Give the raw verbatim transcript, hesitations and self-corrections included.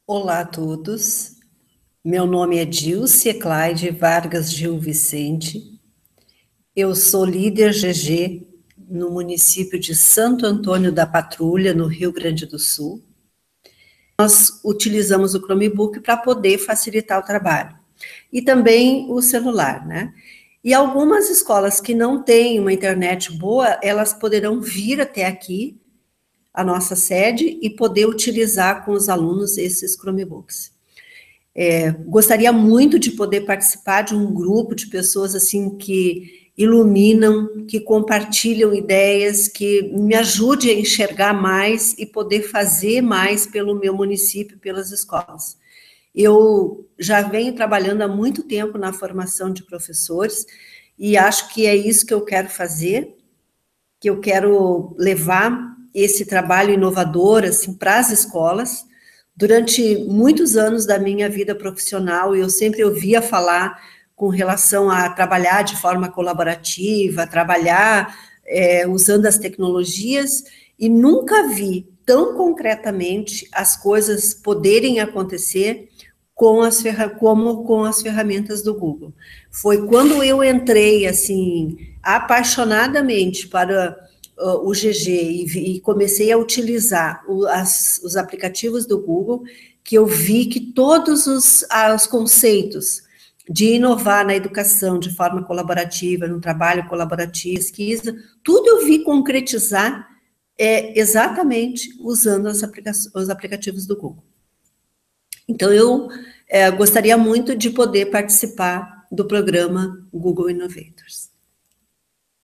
Olá a todos, meu nome é Dilcia Clyde Vargas Gil Vicente, eu sou líder G G no município de Santo Antônio da Patrulha, no Rio Grande do Sul. Nós utilizamos o Chromebook para poder facilitar o trabalho, e também o celular, né? E algumas escolas que não têm uma internet boa, elas poderão vir até aqui, a nossa sede, e poder utilizar com os alunos esses Chromebooks. É, gostaria muito de poder participar de um grupo de pessoas assim que iluminam, que compartilham ideias, que me ajude a enxergar mais e poder fazer mais pelo meu município, pelas escolas. Eu já venho trabalhando há muito tempo na formação de professores e acho que é isso que eu quero fazer, que eu quero levar esse trabalho inovador assim, para as escolas. Durante muitos anos da minha vida profissional, eu sempre ouvia falar com relação a trabalhar de forma colaborativa, trabalhar é, usando as tecnologias, e nunca vi tão concretamente as coisas poderem acontecer com as como com as ferramentas do Google. Foi quando eu entrei, assim, apaixonadamente para uh, o G G e, e comecei a utilizar o, as, os aplicativos do Google, que eu vi que todos os, ah, os conceitos de inovar na educação de forma colaborativa, no trabalho colaborativo, pesquisa, tudo eu vi concretizar é, exatamente usando as aplica os aplicativos do Google. Então, eu é, gostaria muito de poder participar do programa Google Innovators.